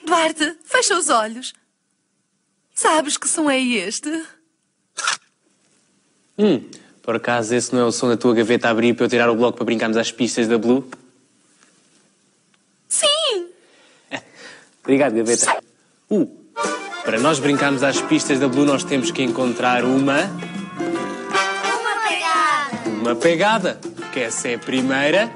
Duarte, fecha os olhos. Sabes que som é este? Por acaso esse não é o som da tua gaveta a abrir para eu tirar o bloco para brincarmos às pistas da Blue? Sim! Obrigado, gaveta. Para nós brincarmos às pistas da Blue, nós temos que encontrar uma pegada. Uma pegada. Que essa é a primeira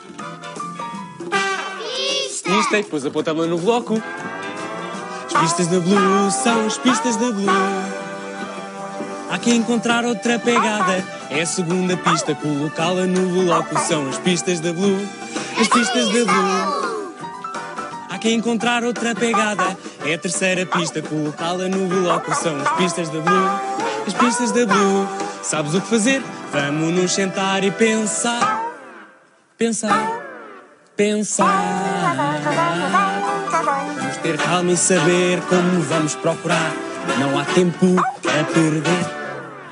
pista. E depois aponta-me no bloco. As pistas da Blue são as pistas da Blue. Há que encontrar outra pegada. É a segunda pista, colocá-la no bloco. São as pistas da Blue. As pistas da Blue. Há que encontrar outra pegada. É a terceira pista, colocá-la no bloco. São as pistas da Blue. As pistas da Blue. Sabes o que fazer? Vamos nos sentar e pensar. Pensar. Pensar. Vamos ter calma e saber como vamos procurar. Não há tempo a perder.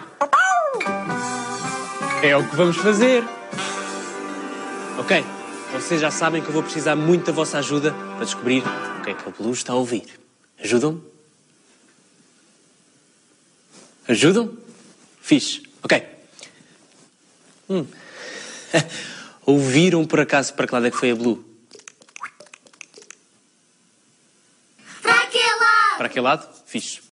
É o que vamos fazer. Ok, vocês já sabem que eu vou precisar muito da vossa ajuda para descobrir o que é que a Blue está a ouvir. Ajudam-me? Ajudam? Fixe. Ok. Ouviram por acaso para que lado é que foi a Blue? Para aquele lado. Para aquele lado? Fixe.